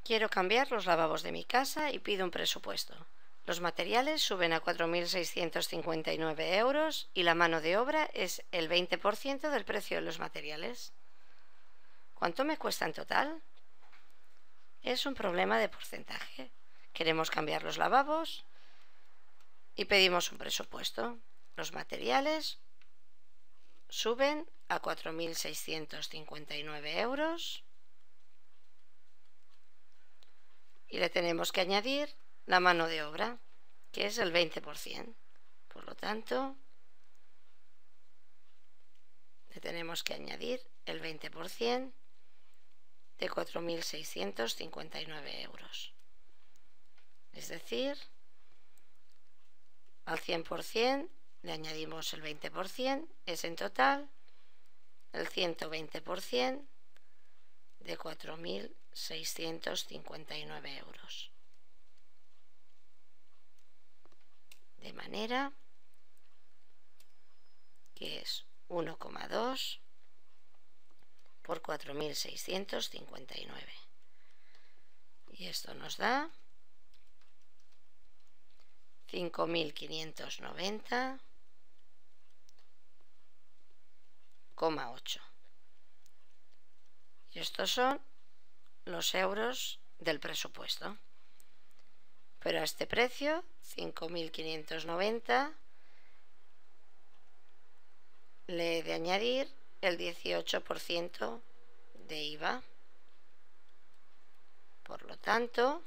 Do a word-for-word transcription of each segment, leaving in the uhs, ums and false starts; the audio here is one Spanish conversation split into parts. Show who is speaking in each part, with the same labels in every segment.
Speaker 1: Quiero cambiar los lavabos de mi casa y pido un presupuesto. Los materiales suben a cuatro mil seiscientos cincuenta y nueve euros y la mano de obra es el veinte por ciento del precio de los materiales. ¿Cuánto me cuesta en total? Es un problema de porcentaje. Queremos cambiar los lavabos y pedimos un presupuesto. Los materiales suben a cuatro mil seiscientos cincuenta y nueve euros y le tenemos que añadir la mano de obra, que es el veinte por ciento. Por lo tanto, le tenemos que añadir el veinte por ciento de cuatro mil seiscientos cincuenta y nueve euros. Es decir, al cien por ciento le añadimos el veinte por ciento, es en total el ciento veinte por ciento de cuatro mil seiscientos cincuenta y nueve euros. De manera que es uno coma dos por cuatro mil seiscientos cincuenta y nueve. Y esto nos da cinco mil quinientos noventa coma ocho. Y estos son los euros del presupuesto. Pero a este precio, cinco mil quinientos noventa, le he de añadir el dieciocho por ciento de I V A. Por lo tanto,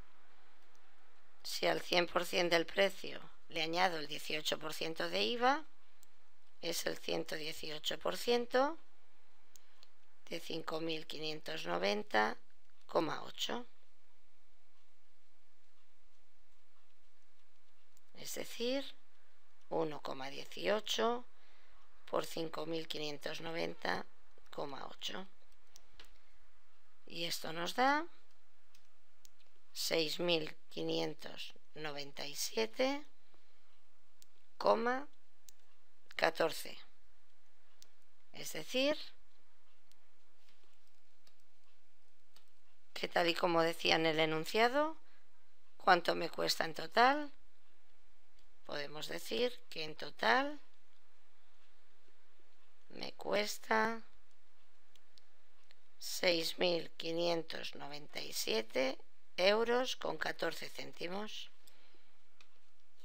Speaker 1: si al cien por ciento del precio le añado el dieciocho por ciento de I V A, es el ciento dieciocho por ciento de cinco mil quinientos noventa coma ocho. Es decir, uno coma dieciocho por cinco mil quinientos noventa coma ocho. Y esto nos da seis mil quinientos noventa y siete coma catorce. Es decir, que tal y como decía en el enunciado, ¿cuánto me cuesta en total? Podemos decir que en total me cuesta seis mil quinientos noventa y siete euros con catorce céntimos.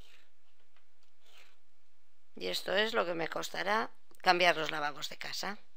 Speaker 1: Y esto es lo que me costará cambiar los lavabos de casa.